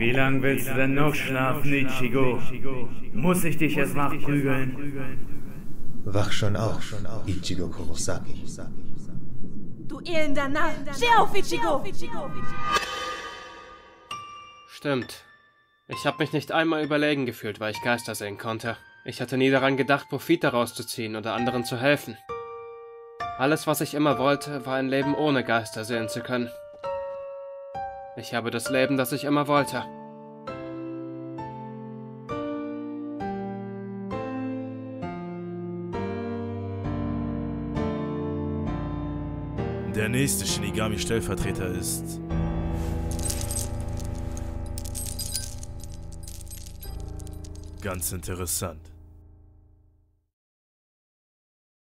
Wie lang willst du denn noch schlafen, Ichigo? Muss ich dich jetzt wachprügeln? Wach schon auf, Ichigo Kurosaki. Du elender Narr! Steh auf, Ichigo! Stimmt. Ich habe mich nicht einmal überlegen gefühlt, weil ich Geister sehen konnte. Ich hatte nie daran gedacht, Profit daraus zu ziehen oder anderen zu helfen. Alles, was ich immer wollte, war ein Leben ohne Geister sehen zu können. Ich habe das Leben, das ich immer wollte. Der nächste Shinigami-Stellvertreter ist... ganz interessant.